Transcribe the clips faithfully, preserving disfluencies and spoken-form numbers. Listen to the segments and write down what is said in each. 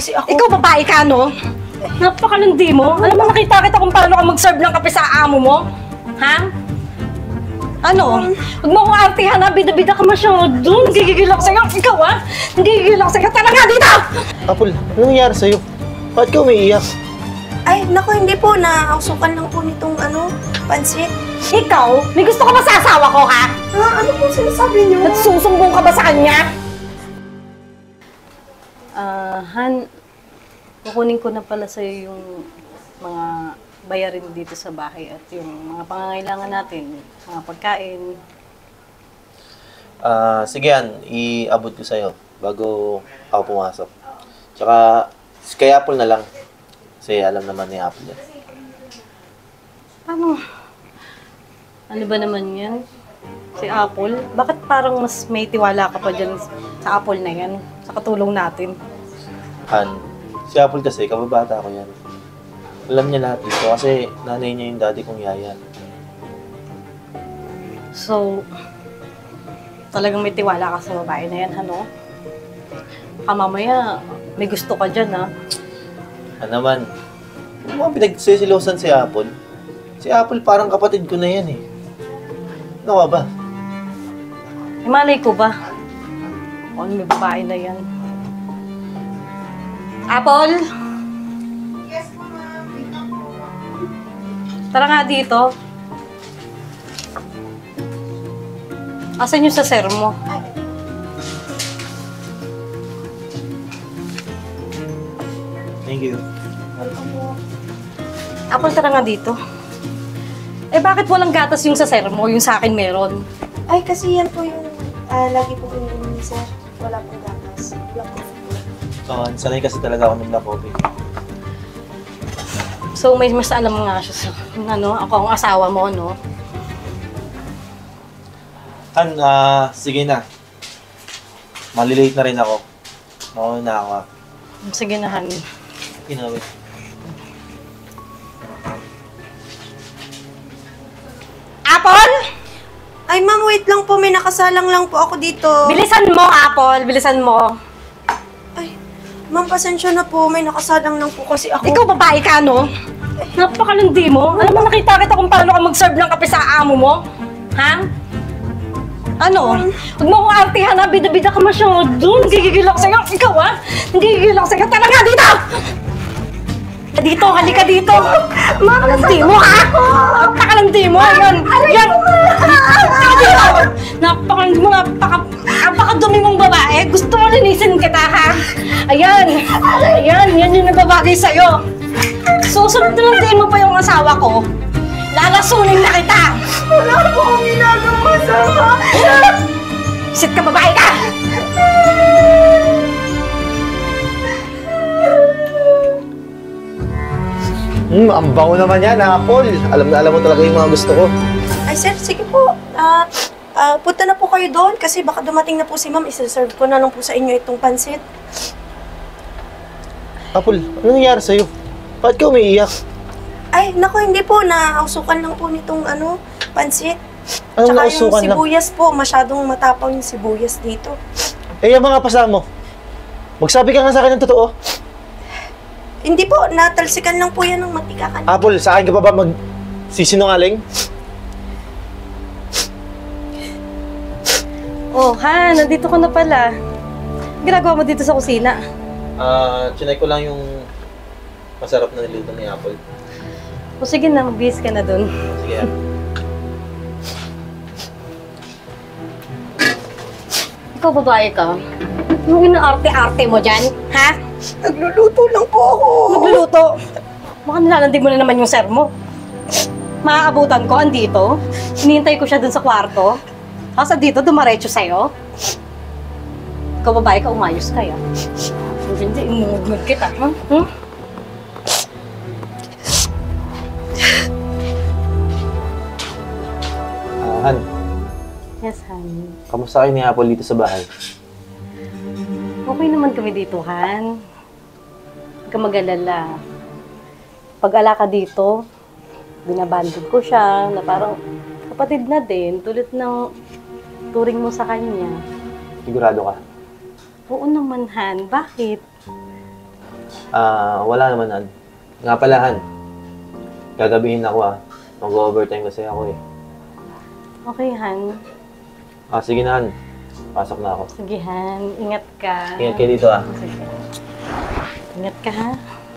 Kasi ako... Ikaw babae ka, no? Napakalandi mo. Alam mo, nakita kita kung paano ka mag-serve ng kape sa amo mo. Ha? Ano? Huwag mo akong artihan na, bida-bida ka masyado. Nagigigil ako sa'yo. Ikaw, ha? Nagigigil ako sa'yo. Tara nga dito! Apple, ano nangyari sa'yo? Bakit ka umiiyak? Ay, naku, hindi po. Naausukan lang po nitong ano, pansit. Ikaw? May gusto ka ba sa asawa ko, ha? Ha? Ano po sinasabi niyo? Nagsusumbong ka ba sa kanya? Ah, Han, kukunin ko na pala sa'yo yung mga bayarin dito sa bahay at yung mga pangangailangan natin, mga pagkain. Ah, sige yan, iabot ko sa'yo bago ako pumasok. Tsaka, kay Apple na lang. Kasi alam naman ni Apple yan. Ano? Ano ba naman yan? Si Apple? Bakit parang mas may tiwala ka pa dyan sa Apple na yan? Sa katulong natin? Han, si Apple kasi, kababata ko yan. Alam niya lahat dito kasi nanay niya yung daddy kong yaya. So, talagang may tiwala ka sa babae na yan, ano? Baka mamaya, may gusto ka dyan, ha? Ano naman, ano mga pinagsisilosan si Apple? Si Apple parang kapatid ko na yan eh. Ano ka ba? Eh, malay ko ba? O, may babae na yan. Apple? Yes, ma'am. Tara nga dito. Asan yung sa sir mo? Thank you. Apple, tara nga dito. Eh, bakit walang gatas yung sa sir mo? Yung sa akin meron. Ay, kasi yan po yung ah, lagi po iniinom ni sir. Wala pong gatas. Black coffee po. So, sanay kasi talaga ako ng black coffee. So, may mas alam nga siya sa, ano, ako ang asawa mo, no? Han, ah, sige na. Malilate na rin ako. Oo na ako. ah. Sige na, Han. Ginawa. Apple! Ay, ma'am, wait lang po. May nakasalang lang po ako dito. Bilisan mo, Apple! Bilisan mo! Ay, ma'am, pasensya na po. May nakasalang lang po kasi ako. Ikaw babae ka, no? Napakalandi mo. Alam mo, nakita kita kung paano ka mag-serve ng kape sa amo mo. Ha? Ano? Huwag mo akong artihan na, bida-bida ka masyado. Nagigigil ako sa'yo. Ikaw, ha? Nagigigil ako sa'yo. Tara nga dito! Dito, halika dito. Napakalandi mo, ha? Napakalandi mo. Yan. Yan. Napakalandi mo. Napaka, napakadumi mong babae. Gusto mo linisin kita, ha? Ayan. Ayan. Yan yung nababagay sa'yo. Susunod na lang mo pa yung asawa ko. Lalasunin na kita. Wala po akong ginagawa sa Sit ka, babae ka! Hmm, ang bango naman yan, Apple. Alam na alam mo talaga yung mga gusto ko. Ay, sir, sige po. Ah, ah, punta na po kayo doon kasi baka dumating na po si ma'am. Isa-serve ko na lang po sa inyo itong pansit. Apple, ano nangyari sa'yo? Bakit ka umiiyak? Ay, naku, hindi po. Nausukan lang po nitong ano, pansit. Anong Tsaka yung nausukan lang? sibuyas po. Masyadong matapang yung sibuyas dito. Eh, yung mga pasama mo. Magsabi ka nga sa akin ng totoo. Hindi po. Natalsikan lang po yan ng mantika kanina. Apple, sa akin ka pa ba magsisinungaling? Oh, Han, nandito ka na pala. Ginagawa mo dito sa kusina. Ah, chinay ko lang yung masarap na niluto ni Apple. O sige na, magbihis ka na dun. Sige yan. Ikaw babae ka? Yung inaarte-arte mo dyan, ha? Nagluluto lang po ako. Magluluto. Baka nilalandi mo na naman yung sir mo. Maaabutan ko, andito. Hinihintay ko siya dun sa kwarto. Tapos andito, dumaretso sa'yo. Ikaw babae ka, umayos ka, ya. Hindi, imungugod kita, ha? Hmm? Ah, Han, Yes, Han. kamusta kayo ni Apple dito sa bahay? Okay naman kami dito, Han. Huwag ka mag-alala. Pag-ala ka dito, binabandod ko siya na parang kapatid na din, tulad ng turing mo sa kanya. Sigurado ka? Oo naman, Han. Bakit? Ah, wala naman, Han. Nga pala, Han. Gagabihin ako, ah. Mag-overtime kasi ako, eh. Okay, Han. Ah, sige na, Han. Pasok na ako. Sige, Han. Ingat ka. Ingat kayo dito, ah. Sige. Ingat ka, ha?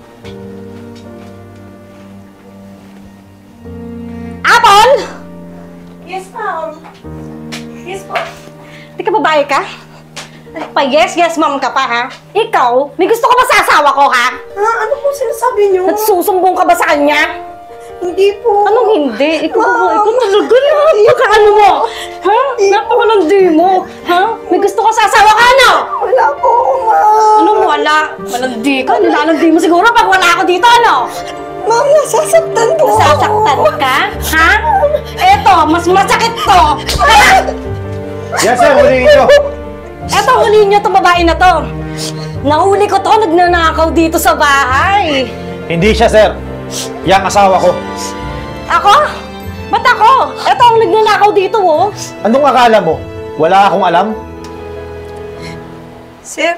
Apple! Yes, ma'am. Yes po. Di ka babae ka? Pa yes, yes, ma'am ka pa, ha? Ikaw, may gusto ka ba sa asawa ko, ha? Ha? Ano po sinasabi niyo? Nagsusumbong ka ba sa kanya? Hindi po. Anong hindi? Ikaw, Ma'am. ikaw talaga, napaka-ano mo? Ha? Napakalandi mo? Ha? May gusto ka sa asawa ka, ano? Wala po, ma'am. Anong wala? Malandi ka? Nilalandi mo siguro pag wala ako dito, ano? Ma'am, nasasaktan po. Nasasaktan ka? Ha? Eto, mas masakit to! Ha? Yes, sir. Huli ito. Eto, huli niyo itong babae na to. Nahuli ko to, nagnanakaw dito sa bahay. Hindi siya, sir. Yang asawa ko. Ako? Ba't ako? Eto ang nagnanakaw dito, oh. Anong akala mo? Wala akong alam? Sir,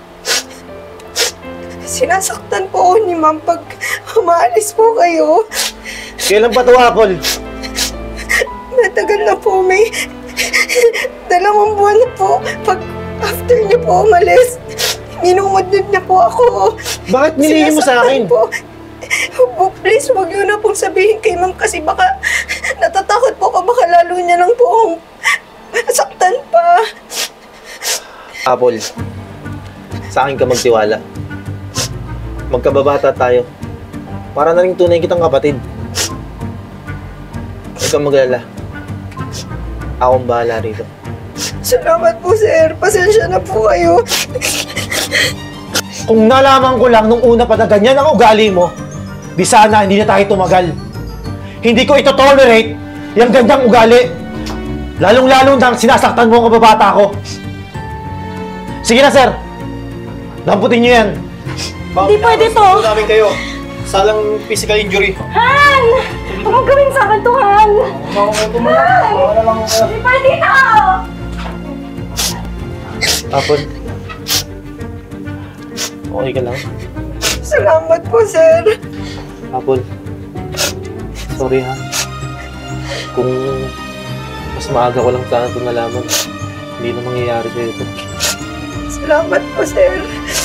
sinasaktan po ako ni ma'am pag umaalis po kayo. Kailan pa to, Apple? Matagal na po, may dalawang buwan na po. Pag after niyo po umalis, minumudod na po ako. Bakit nilihim mo sa akin? Sinasaktan Po. Oh, please, huwag niyo na pong sabihin kay ma'am kasi baka natatakot po ako, baka lalo niya lang po akong saktan pa. Apple, sa akin ka magtiwala. Magkababata tayo. Para na rin tunay kitang kapatid. Huwag kang maglala. Akong bahala rito. Salamat po, sir. Pasensya na po kayo. Kung nalaman ko lang nung una pa na ganyan ang ugali mo, di sana hindi na tayo tumagal. Hindi ko ito tolerate yung ganyang ugali. Lalong-lalo na sinasaktan mo ang kababata ko. Sige na, sir. Lamputin niyo yan. Hindi pwede to. namin kayo. Salang physical injury. Han! Huwag mong gawin sa akin to, Han! Han! Hindi pwede to! Apple. Okay ka lang? Salamat po, sir. Apple. Sorry, ha. Kung mas maaga ko lang sana ito nalaman, hindi na mangyayari sa'yo ito. Salamat po, sir.